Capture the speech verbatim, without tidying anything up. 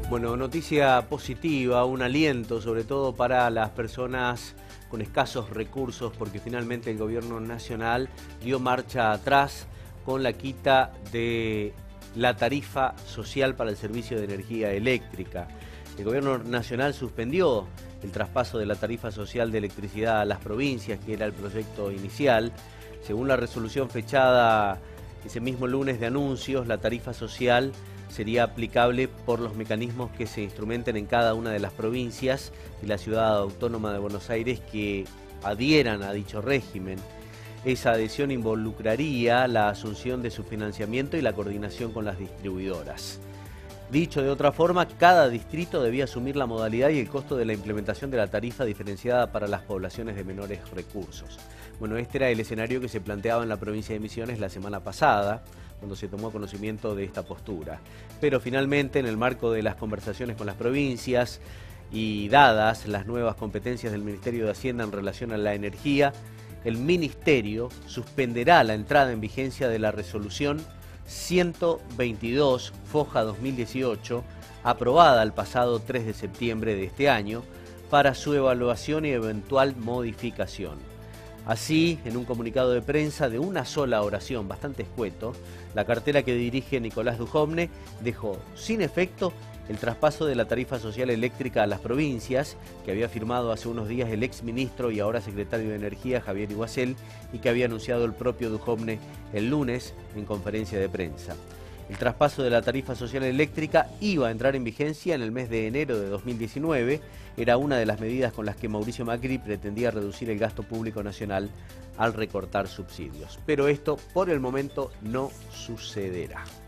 Bueno, noticia positiva, un aliento sobre todo para las personas con escasos recursos, porque finalmente el gobierno nacional dio marcha atrás con la quita de la tarifa social para el servicio de energía eléctrica. El gobierno nacional suspendió el traspaso de la tarifa social de electricidad a las provincias, que era el proyecto inicial. Según la resolución fechada ese mismo lunes de anuncios, la tarifa social sería aplicable por los mecanismos que se instrumenten en cada una de las provincias y la ciudad autónoma de Buenos Aires que adhieran a dicho régimen. Esa adhesión involucraría la asunción de su financiamiento y la coordinación con las distribuidoras. Dicho de otra forma, cada distrito debía asumir la modalidad y el costo de la implementación de la tarifa diferenciada para las poblaciones de menores recursos. Bueno, este era el escenario que se planteaba en la provincia de Misiones la semana pasada, cuando se tomó conocimiento de esta postura. Pero finalmente, en el marco de las conversaciones con las provincias y dadas las nuevas competencias del Ministerio de Hacienda en relación a la energía, el Ministerio suspenderá la entrada en vigencia de la resolución ciento veintidós Foja dos mil dieciocho, aprobada el pasado tres de septiembre de este año, para su evaluación y eventual modificación. Así, en un comunicado de prensa de una sola oración, bastante escueto, la cartera que dirige Nicolás Dujovne dejó sin efecto el traspaso de la tarifa social eléctrica a las provincias, que había firmado hace unos días el exministro y ahora secretario de Energía, Javier Iguacel, y que había anunciado el propio Dujovne el lunes en conferencia de prensa. El traspaso de la tarifa social eléctrica iba a entrar en vigencia en el mes de enero de dos mil diecinueve. Era una de las medidas con las que Mauricio Macri pretendía reducir el gasto público nacional al recortar subsidios. Pero esto, por el momento, no sucederá.